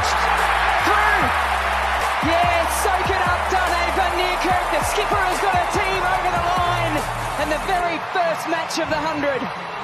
pushed through. Yeah, soak it up, Dane van Niekerk. The skipper has got a team over the line, and the very first match of the 100.